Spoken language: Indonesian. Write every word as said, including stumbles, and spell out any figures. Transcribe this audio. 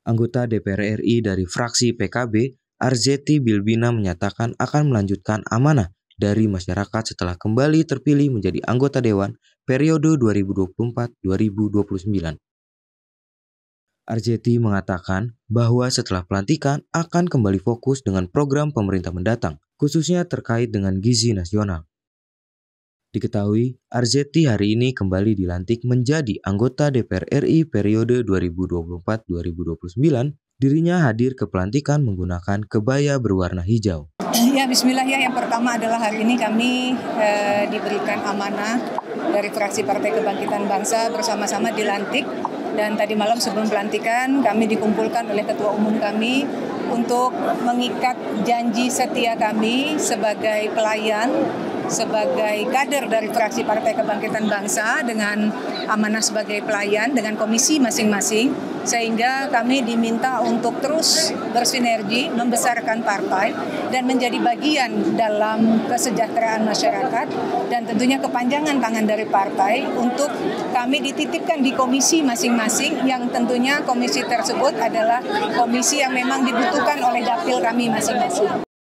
Anggota D P R R I dari fraksi P K B, Arzetti Bilbina menyatakan akan melanjutkan amanah dari masyarakat setelah kembali terpilih menjadi anggota Dewan periode dua ribu dua puluh empat sampai dua ribu dua puluh sembilan. Arzetti mengatakan bahwa setelah pelantikan akan kembali fokus dengan program pemerintah mendatang, khususnya terkait dengan gizi nasional. Diketahui, Arzetti hari ini kembali dilantik menjadi anggota D P R R I periode dua ribu dua puluh empat sampai dua ribu dua puluh sembilan. Dirinya hadir ke pelantikan menggunakan kebaya berwarna hijau. Ya, bismillah ya. Yang pertama adalah hari ini kami eh, diberikan amanah dari fraksi Partai Kebangkitan Bangsa bersama-sama dilantik. Dan tadi malam sebelum pelantikan kami dikumpulkan oleh Ketua Umum kami untuk mengikat janji setia kami sebagai pelayan, sebagai kader dari fraksi Partai Kebangkitan Bangsa dengan amanah sebagai pelayan dengan komisi masing-masing, sehingga kami diminta untuk terus bersinergi, membesarkan partai dan menjadi bagian dalam kesejahteraan masyarakat dan tentunya kepanjangan tangan dari partai untuk kami dititipkan di komisi masing-masing yang tentunya komisi tersebut adalah komisi yang memang dibutuhkan oleh dapil kami masing-masing.